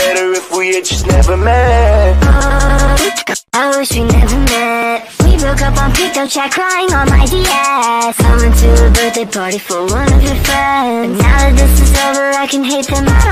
better if we had just never met. I wish we never met. We broke up on pickup chat, crying on my DS. I went to a birthday party for one of your friends. Now that this is over, I can hate them all.